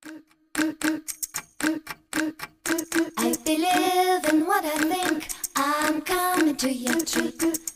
I believe in what I think. I'm coming to your tree.